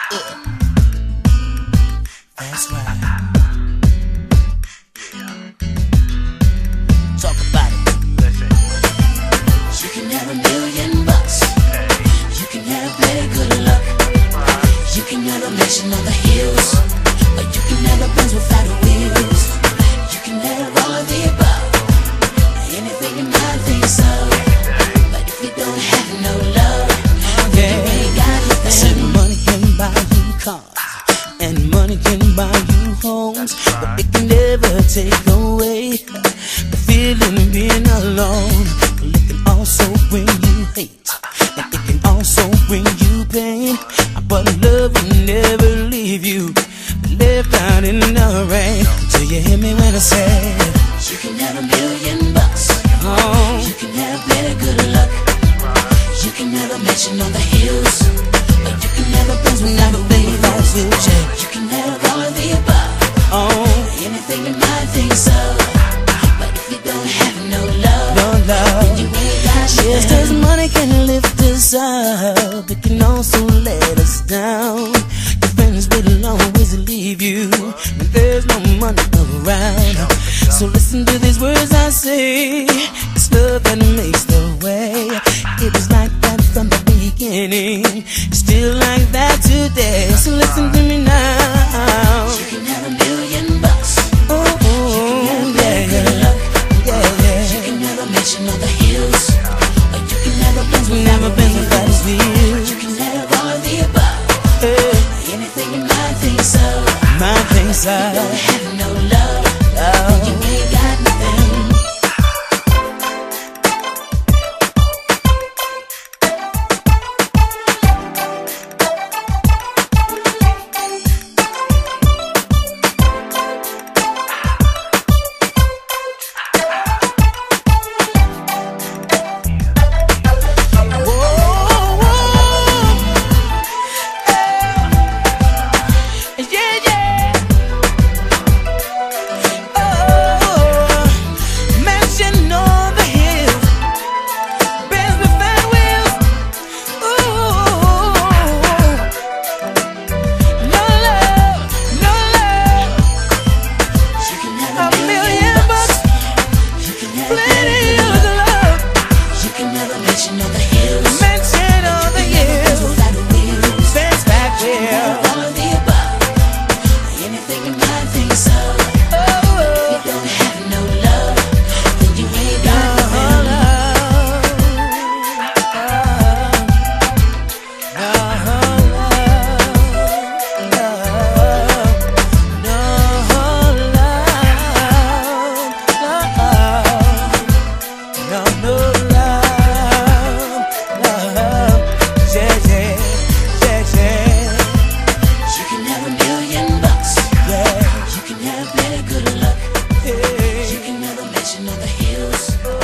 That's right. Talk about it. Listen. You can have $1,000,000. You can have very good luck. You can have a mansion on the hills, or you can have a Benz without the wheels. You can have all of the above, anything you might think so. But if you don't have no love, then you ain't got nothing. Said money can buy you cars, and money can buy you homes, but it can never take away the feeling of being alone. It can also bring you hate, and it can also bring you pain, but love will never leave you left out in the rain. Do you hear me when I say you can have $1,000,000? Oh, you can have very good luck. You can have a mansion on the hills, or you can have a Benz without a wheelchair. You can have all of the above, oh, anything you might think so. But if you don't have no love, then you ain't got nothing. Yes, 'cause money can lift us up, it can also let us down. Your friends will always leave you when there's no money around. So listen to these words I say, it's love that makes the way. It was like that from the beginning, still like that today. So listen to me now. You can have $1,000,000. Oh, yeah, yeah. You can have a mansion on the hills, or you can have a Benz without his wheels. You can have all of the above, anything you might think so. If you don't have no love, then you ain't got nothing. You can have very good luck. You can have a mansion on the hills.